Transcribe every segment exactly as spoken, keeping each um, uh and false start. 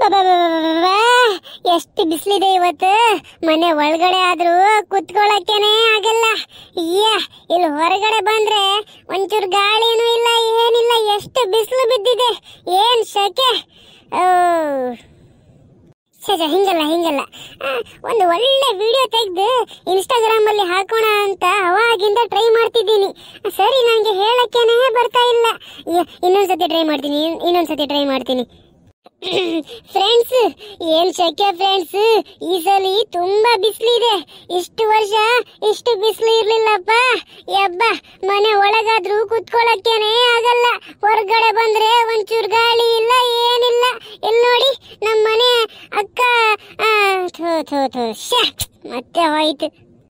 ಎಷ್ಟು ಬಿಸಿಲಿದೆ ಇವತ್ತು. ಮನೆ ಒಳಗಡೆ ಆದ್ರೂ ಕುತ್ಕೊಳ್ಳಕ್ಕೇನೆ ಆಗಲ್ಲ. ಅಯ್ಯ, ಇಲ್ಲಿ ಹೊರಗಡೆ ಬಂದ್ರೆ ಒಂಚೂರು ಗಾಳಿನೂ ಇಲ್ಲ, ಏನಿಲ್ಲ. ಎಷ್ಟು ಬಿಸಿಲು ಬಿದ್ದಿದೆ, ಏನ್ ಶೆಕೆ. ಸಜ ಹಿಂಗಲ್ಲ ಹಿಂಗಲ್ಲ ಒಂದು ಒಳ್ಳೆ ವಿಡಿಯೋ ತೆಗೆದು ಇನ್ಸ್ಟಾಗ್ರಾಮ್ ಅಲ್ಲಿ ಹಾಕೋಣ ಅಂತ ಅವಾಗಿಂದ ಟ್ರೈ ಮಾಡ್ತಿದ್ದೀನಿ. ಸರಿ, ನಂಗೆ ಹೇಳಕ್ಕೇನೆ ಬರ್ತಾ ಇಲ್ಲ. ಇನ್ನೊಂದ್ಸತಿ ಟ್ರೈ ಮಾಡ್ತೀನಿ ಇನ್ನೊಂದ್ಸತಿ ಟ್ರೈ ಮಾಡ್ತೀನಿ ಫ್ರೆಂಡ್ಸ್, ಏನ್ ಶೆಕೆ ಫ್ರೆಂಡ್ಸ್, ಈ ಸಲ ತುಂಬಾ ಬಿಸಿಲಿದೆ. ಇಷ್ಟು ವರ್ಷ ಇಷ್ಟು ಬಿಸಿಲು ಇರ್ಲಿಲ್ಲಪ್ಪ. ಯಬ್ಬ, ಮನೆ ಒಳಗಾದ್ರೂ ಕುತ್ಕೊಳ್ಳಕ್ಕೇನೆ ಆಗಲ್ಲ. ಹೊರಗಡೆ ಬಂದ್ರೆ ಒಂಚೂರು ಗಾಳಿ ಇಲ್ಲ, ಏನಿಲ್ಲ. ಇಲ್ಲಿ ನೋಡಿ, ನಮ್ಮ ಮನೆ ಅಕ್ಕ ಥೋ ಥೋ ಥೋ ಶ್ಯಾ, ಮತ್ತೆ ಹೋಯ್ತು.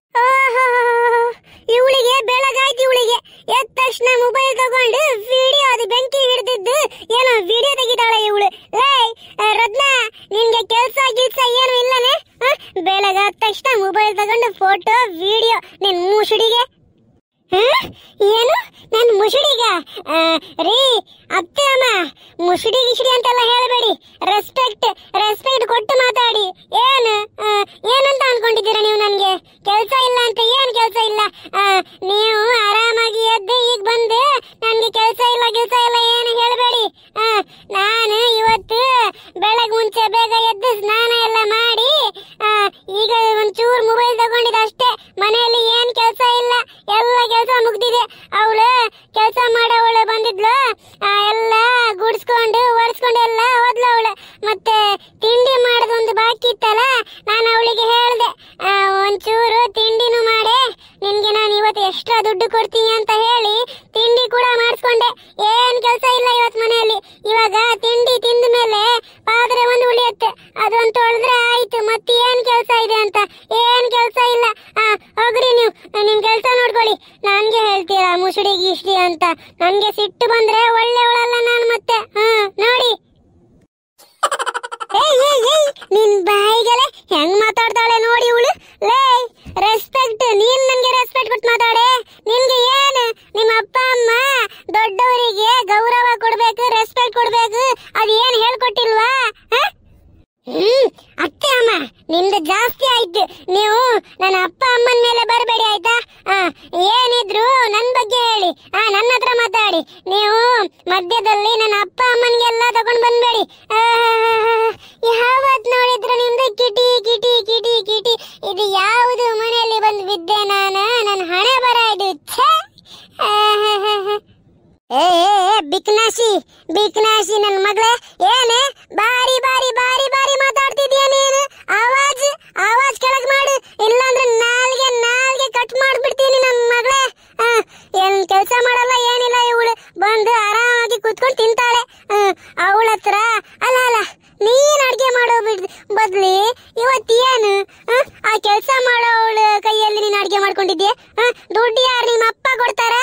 ಇವಳಿಗೆ ಬೆಳಗಾಯ್ತು. ಇವಳಿಗೆ ಎದ್ದ ತಕ್ಷಣ ಮೊಬೈಲ್ ತಗೊಂಡು ವಿಡಿಯೋ, ಅದು ಬೆಂಕಿ ಹಿಡಿದಿದ್ದು ಏನೋ ವಿಡಿಯೋ ತೆಗಿತಾಳೆ ಇವಳು. ಲೇ ರತ್ನ, ನಿನ್ಗೆ ಕೆಲ್ಸ ಗಿಲ್ಸ ಏನು ಇಲ್ಲನೆ? ಬೆಳಗಾದ ತಕ್ಷಣ ಮೊಬೈಲ್ ತಗೊಂಡು ಫೋಟೋ ವಿಡಿಯೋ. ನಿನ್ ಮುಸುಡಿಗೆ ಏನು? ನನ್ ಮುಸುಡಿಗ ರೀ ಅತ್ತೆ ಅಮ್ಮ, ಮುಸುಡಿ ಗಿಸುಡಿ ಅಂತೆಲ್ಲ ಹೇಳಬೇಡಿ. ರೆಸ್ಪೆಕ್ಟ್ ರೆಸ್ಪೆಕ್ಟ್ ಕೊಟ್ಟು ಮಾತಾಡಿ. ಏನು ಏನಂತ ಅನ್ಕೊಂಡಿದ್ದೀರಾ ನೀವು? ನನ್ಗೆ ಕೆಲ್ಸ ಇಲ್ಲ ಅಂತ? ಏನ್ ಕೆಲ್ಸ ಇಲ್ಲ? ನೀವು ಆರಾಮಾಗಿ ಎದ್ದು ಈಗ ಬಂದು ನನ್ಗೆ ಕೆಲ್ಸ ಇಲ್ಲ ಕೆಲ್ಸ ಇಲ್ಲ ಏನು ಹೇಳಬೇಡಿ. ನಾನು ಇವತ್ತು ಬೆಳಗ್ಗೆ ಮುಂಚೆ ಬೇಗ ಎದ್ದು ಸ್ನಾನ ಎಲ್ಲ ಮಾಡಿ ಈಗ ಒಂಚೂರು ಮೊಬೈಲ್ ತಗೊಂಡಿದ್ದೆ ಅಷ್ಟೇ. ಮನೆಯಲ್ಲಿ ಏನ್ ಕೆಲ್ಸ ಇಲ್ಲ, ಎಲ್ಲ ಕೆಲ್ಸ ಮುಗ್ದಿದೆ. ಅವಳು ಕೆಲ್ಸ ಮಾಡೋವಳು ಬಂದಿದ್ಲು, ಎಲ್ಲ ಗುಡ್ಸ್ಕೊಂಡು ಒರೆಸ್ಕೊಂಡು ಎಲ್ಲ ಹೋದ್ಲು ಅವಳು. ಮತ್ತೆ ತಿಂಡಿ ಮಾಡೋದೊಂದು ಬಾಕಿ ಇತ್ತಲ್ಲ, ನಾನು ಅವಳಿಗೆ ಹೇಳ್ದೆ ಒಂಚೂರು ತಿಂಡಿನೂ ಮಾಡೆ, ನಿನ್ಗೆ ನಾನು ಇವತ್ತು ಎಕ್ಸ್ಟ್ರಾ ದುಡ್ಡು ಕೊಡ್ತೀನಿ ಅಂತ ಹೇಳಿ ತಿಂಡಿ ಕೂಡ ಮಾಡಿಸ್ಕೊಂಡೆ. ಏನ್ ಕೆಲ್ಸ ಇಲ್ಲ ಇವತ್ತು ಮನೆಯಲ್ಲಿ. ಇವಾಗ ತಿಂಡಿ ತಿಂದ ಮೇಲೆ ಪಾತ್ರೆ ಒಂದು ಉಳಿಯುತ್ತೆ, ಅದೊಂದು ತೊಳೆದ್ರೆ ಆಯ್ತು. ಮತ್ತೆ ಏನ್ ಕೆಲ್ಸ ಇದೆ ಅಂತ? ಏನ್ ಕೆಲ್ಸ ಇಲ್ಲ. ಹೋಗ್ರಿ ನೀವು, ನಿಮ್ ಕೆಲ್ಸ ನೋಡ್ಕೊಳ್ಳಿ. ನನ್ಗೆ ಹೇಳ್ತೀರಾ ಮುಸುಡಿ ಗಿಷ್ಡಿ ಅಂತ? ನನ್ಗೆ ಸಿಟ್ಟು ಬಂದ್ರೆ ಒಳ್ಳೆಯವಳಲ್ಲ ನಾನು ಮತ್ತೆ. ಹಾ ನೋಡಿ, ನಿನ್ ಬಾಯಿಗೆಲೆ ಹೆಂಗ್ ಮಾತಾಡ್ತಾಳೆ ನೋಡಿ ಇವಳು. ಲೇ ರೆಸ್ಪೆಕ್ಟ್, ನೀನ್ ನನ್ಗೆ ರೆಸ್ಪೆಕ್ಟ್ ಕೊಟ್ಟು ಮಾತಾಡೆ. ನಿನ್ಗೆ ಏನು, ನಿಮ್ಮ ಅಪ್ಪ ಅಮ್ಮ ದೊಡ್ಡವರಿಗೆ ಗೌರವ ಕೊಡ್ಬೇಕು, ರೆಸ್ಪೆಕ್ಟ್ ಕೊಡ್ಬೇಕು, ಅದ್ ಏನ್ ಹೇಳ್ಕೊಟ್ಟಿಲ್ವಾ? ಹ್ಮ್ ಅತ್ತೆ ಅಮ್ಮ, ನಿಮ್ದು ಜಾಸ್ತಿ ಆಯ್ತು. ನೀವು ನನ್ನ ಅಪ್ಪ ಅಮ್ಮನ ಮೇಲೆ ಬರಬೇಡಿ ಆಯ್ತಾ? ಏನಿದ್ರು ನನ್ ಬಗ್ಗೆ ಹೇಳಿ, ನನ್ನ ಹತ್ರ ಮಾತಾಡಿ. ನೀವು ಮಧ್ಯದಲ್ಲಿ ನನ್ನ ಅಪ್ಪ ಅಮ್ಮನಿಗೆಲ್ಲ ತಗೊಂಡ್ ಬಂದ್ಬೇಡಿ. ಯಾವತ್ ನೋಡಿದ್ರು ನಿಮ್ದು ಕಿಟಿ ಕಿಟಿ ಕಿಟಿ ಕಿಟಿ. ಇದು ಯಾವುದು ಮನೆಯಲ್ಲಿ ಬಂದು ಬಿದ್ದೆ ನಾನು? ನನ್ನ ಹಣೆ ಬರ ಇದು. ಏ ಬಿಕ್ನಾಶಿ ಬಿಕ್ನಾಶಿ ನನ್ನ ಮಗಳೇ, ಏನೇ ಬಾರಿ ಬಾರಿ ಬಾರಿ ಬಾರಿ ಮಾತಾಡ್ತಿದ್ಯಾ ನೀನು? ಆವಾಜ್ ಆವಾಜ್ ಕೆಳಗ್ ಮಾಡು, ಇಲ್ಲಾಂದ್ರೆ ನಾಲ್ಗೆ ನಾಲ್ಗೆ ಕಟ್ ಮಾಡ್ಬಿಡ್ತೀನಿ ನನ್ನ ಮಗಳೇ. ಏನ್ ಕೆಲ್ಸ ಮಾಡಲ್ಲ, ಏನಿಲ್ಲ. ಇವಳು ಬಂದು ಆರಾಮಾಗಿ ಕುತ್ಕೊಂಡು ತಿಂತಾಳೆ. ಅವಳ ಹತ್ರ ಅಲ್ಲ ಅಲ್ಲ ನೀನ್ ಅಡ್ಗೆ ಮಾಡೋ ಬಿಡ್ ಬದ್ಲಿ ಇವತ್ತೇನು ಆ ಕೆಲ್ಸ ಮಾಡೋ ಅವಳ ಕೈಯಲ್ಲಿ ನೀನ್ ಅಡ್ಗೆ ಮಾಡ್ಕೊಂಡಿದ್ಯಾ? ದುಡ್ಡು ಯಾರು ನಿಮ್ಮ ಅಪ್ಪ ಕೊಡ್ತಾರ?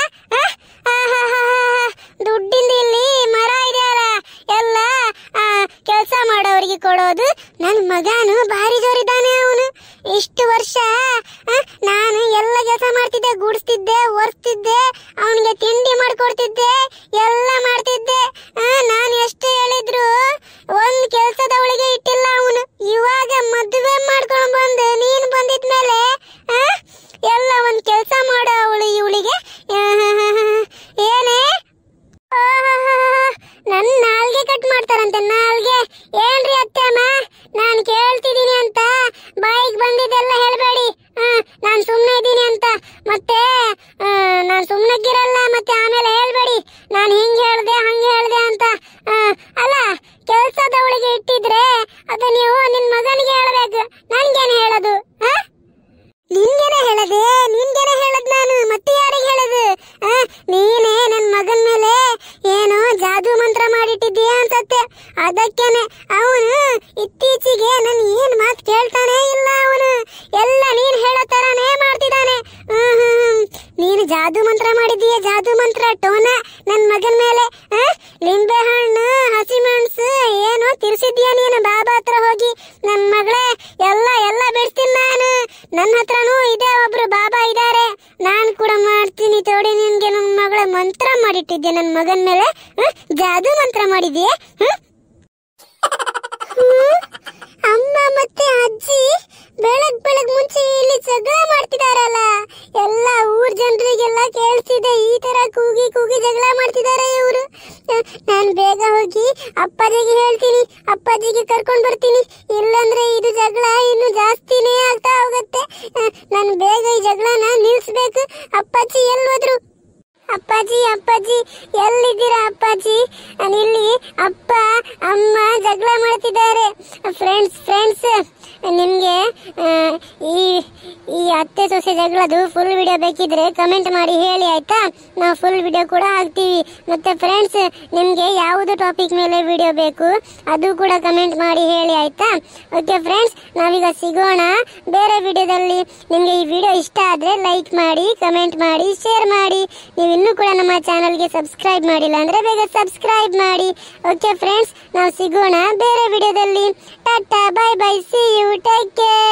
ದುಡ್ಡಿಂದ ಇಲ್ಲಿ ಮರ ಇದೆಯಲ್ಲ, ಎಲ್ಲ ಕೆಲ್ಸ ಮಾಡೋರಿಗೆ ಕೊಡೋದು. ನನ್ ಮಗನು ಭಾರಿ ಜೋರಿದ್ದಾನೆ. ಅವನು ಇಷ್ಟು ವರ್ಷ ನಾನು ಎಲ್ಲ ಕೆಲಸ ಮಾಡ್ತಿದ್ದೆ, ಗುಡಿಸ್ತಿದ್ದೆ, ಒರೆಸ್ತಿದ್ದೆ, ಅವನಿಗೆ ತಿಂಡಿ ಮಾಡ್ಕೊಡ್ತಿದ್ದೆ, ಎಲ್ಲ ಮಾಡ್ತಿದ್ದೆ. ನಾನು ಎಷ್ಟು ಹೇಳಿದ್ರು ಒಂದ್ ಕೆಲ್ಸದವಳಿಗೆ ಇಟ್ಟಿಲ್ಲ ಅವನು. ಇವಾಗ ಮದುವೆ ಮಾಡ್ಕೊಂಡು ಬಂದು ನೀನು ಬಂದಿದ್ಮೇಲೆ ಎಲ್ಲ ಒಂದ್ ಕೆಲ್ಸ ಮಾಡೋ ಅವಳು ಇವಳಿಗೆ. ಏನೇ ನನ್ ನಾಲ್ಗೆ ಕಟ್ ಮಾಡ್ತಾರಂತೆ, ನಾಲ್ಗೆ. ಏನ್ರಿ ಅತ್ತೆ ಅಮ್ಮ, ನಾನ್ ಕೇಳ್ತಿದೀನಿ ಅಂತ ಬಾಯಿಗೆ ಬಂದಿದ್ದೆಲ್ಲ ಹೇಳ್ಬೇಡಿ. ನಾನ್ ಸುಮ್ನೆ ಇದ್ದೀನಿ ಅಂತ ಮತ್ತೆ ನಾನ್ ಸುಮ್ನಕ್ಕಿರಲ್ಲ. ಮತ್ತೆ ಆಮೇಲೆ ಹೇಳ್ಬೇಡಿ ನಾನ್ ಹಿಂಗ್ ಹೇಳ್ದೆ ಹಂಗೆ ಹೇಳ್ದೆ ಅಂತ. ಅಲ್ಲ, ಕೆಲ್ಸದವಳಿಗೆ ಇಟ್ಟಿದ್ರೆ ಅದು ನೀವು ನಿನ್ ಮಗನಿಗೆ ಹೇಳ್ಬೇಕು, ನನ್ಗೇನೆ ಹೇಳೋದು? ನಿನ್ಗೇನೆ ಹೇಳದೆ? ನಿನ್ಗೇನೆ ಹೇಳದ್ ನಾನು, ಮತ್ತೆ ಯಾರಿಗೆ ಹೇಳದು? ನೀನೇ ನನ್ ಮಗನ್ ಮೇಲೆ ಏನೋ ಜಾದೂ ಮಂತ್ರ ಮಾಡಿಟ್ಟಿದ್ದೀಯ ಅನ್ಸತ್ತೆ. ಅದಕ್ಕೇನೆ ಅವನು ಇತ್ತೀಚೆಗೆ ನನ್ ಏನ್ ಮಾತು ಕೇಳ್ತಾನೆ ಇಲ್ಲ. ಅವನು ಎಲ್ಲ ನೀನ್ ಹೇಳೋ ತರಾನೇ ಮಾಡ್ತಿದ್ದಾನೆ. ಹ್ಮ್ ನೀನು ಜಾದೂ ಮಂತ್ರ ಮಾಡಿದೀಯ, ಜಾದೂ ಮಂತ್ರ ಟೋನ ನನ್ ಮಗನ್ ಮೇಲೆ. ಲಿಂಬೆ ಹಣ್ಣು, ಹಸಿಮೆಣಸು ಏನೋ ತಿರ್ಸಿದ್ಯಾ ನೀನು ಬಾಬಾ ಹತ್ರ ಹೋಗಿ. ನನ್ ಮಗಳೇ, ಎಲ್ಲ ಎಲ್ಲ ಬಿಡ್ತೀನಿ ನಾನು. ನನ್ನ ಹತ್ರನೂ ಇದೆ ಒಬ್ರು ಬಾಬಾ ಇದಾರೆ, ನಾನ್ ಕೂಡ ಮಾಡ್ತೀನಿ ತೋಡಿ. ನಿನ್ಗೆ ನನ್ ಮಗಳ ಮಂತ್ರ ಮಾಡಿಟ್ಟಿದ್ದೆ ನನ್ ಮಗನ್ ಮೇಲೆ, ಜಾದೂ ಮಂತ್ರ ಮಾಡಿದೀಯ. ಕೂಗಿ ಕೂಗಿ ಜಗಳ ಮಾಡ್ತಿದ್ದಾರೆ ಇವರು. ನಾನು ಬೇಗ ಹೋಗಿ ಅಪ್ಪಾಜಿಗೆ ಹೇಳ್ತೀನಿ, ಅಪ್ಪಾಜಿಗೆ ಕರ್ಕೊಂಡು ಬರ್ತೀನಿ. ಇಲ್ಲಂದ್ರೆ ಇದು ಜಗಳ ಇನ್ನು ಜಾಸ್ತಿನೇ ಆಗ್ತಾ ಹೋಗುತ್ತೆ. ನಾನು ಬೇಗ ಈ ಜಗಳನ ನಿಲ್ಲಿಸ್ಬೇಕು. ಅಪ್ಪಾಜಿ ಎಲ್ಲೋದ್ರು? ಅಪ್ಪಾಜಿ ಅಪ್ಪಾಜಿ ಎಲ್ಲಿದ್ದೀರಾ ಅಪ್ಪಾಜಿ? ಇಲ್ಲಿ ಅಪ್ಪ ಅಮ್ಮ ಜಗಳ ಮಾಡ್ತಿದ್ದಾರೆ. ಫ್ರೆಂಡ್ಸ್ ಫ್ರೆಂಡ್ಸ್ ನಿಮಗೆ ಈ ಈ ಅತ್ತೆ ಸೊಸೆ ಜಗಳದು ಫುಲ್ ವಿಡಿಯೋ ಬೇಕಿದ್ರೆ ಕಮೆಂಟ್ ಮಾಡಿ ಹೇಳಿ ಆಯ್ತಾ. ನಾವು ಫುಲ್ ವಿಡಿಯೋ ಕೂಡ ಹಾಕ್ತೀವಿ. ಮತ್ತೆ ಫ್ರೆಂಡ್ಸ್ ನಿಮಗೆ ಯಾವುದು ಟಾಪಿಕ್ ಮೇಲೆ ವಿಡಿಯೋ ಬೇಕು ಅದು ಕೂಡ ಕಮೆಂಟ್ ಮಾಡಿ ಹೇಳಿ ಆಯ್ತಾ. ಓಕೆ ಫ್ರೆಂಡ್ಸ್, ನಾವೀಗ ಸಿಗೋಣ ಬೇರೆ ವಿಡಿಯೋದಲ್ಲಿ. ನಿಮಗೆ ಈ ವಿಡಿಯೋ ಇಷ್ಟ ಆದರೆ ಲೈಕ್ ಮಾಡಿ, ಕಮೆಂಟ್ ಮಾಡಿ, ಶೇರ್ ಮಾಡಿ. ನೀವು ಇನ್ನೂ ಕೂಡ ನಮ್ಮ ಚಾನಲ್ಗೆ ಸಬ್ಸ್ಕ್ರೈಬ್ ಮಾಡಿಲ್ಲ ಅಂದ್ರೆ ಬೇಗ ಸಬ್ಸ್ಕ್ರೈಬ್ ಮಾಡಿ. ಓಕೆ ಫ್ರೆಂಡ್ಸ್, ನಾವು ಸಿಗೋಣ ಬೇರೆ ವಿಡಿಯೋದಲ್ಲಿ. ಟಾಟಾ, bye bye, see you, take care.